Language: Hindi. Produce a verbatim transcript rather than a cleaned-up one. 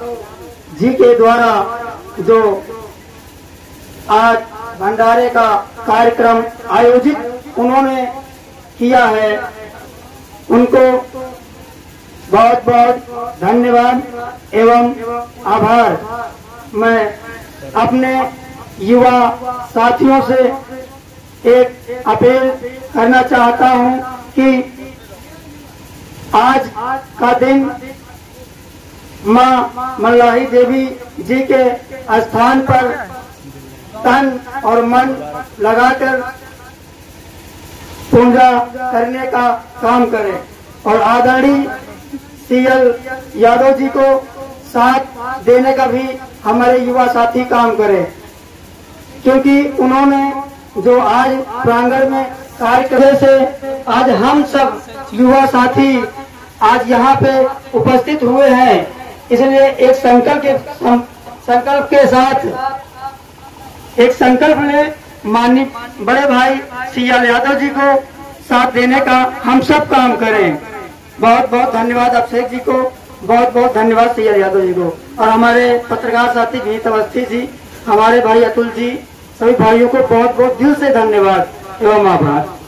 जी के द्वारा जो आज भंडारे का कार्यक्रम आयोजित उन्होंने किया है, उनको बहुत बहुत धन्यवाद एवं आभार। मैं अपने युवा साथियों से एक अपील करना चाहता हूं कि आज का दिन मां मल्लाही देवी जी के स्थान पर तन और मन लगाकर पूजा करने का काम करें और आदरणीय सीएल यादव जी को साथ देने का भी हमारे युवा साथी काम करें, क्योंकि उन्होंने जो आज प्रांगण में कार्यक्रम से आज हम सब युवा साथी आज यहाँ पे उपस्थित हुए हैं, इसलिए एक संकल्प के संकल्प के साथ एक संकल्प ले माननीय बड़े भाई सीएल यादव जी को साथ देने का हम सब काम करें। बहुत बहुत धन्यवाद अभिषेक जी को, बहुत बहुत धन्यवाद सीएल यादव जी को, और हमारे पत्रकार साथी विनीत अवस्थी जी, हमारे भाई अतुल जी, सभी भाइयों को बहुत बहुत दिल से धन्यवाद एवं आभार।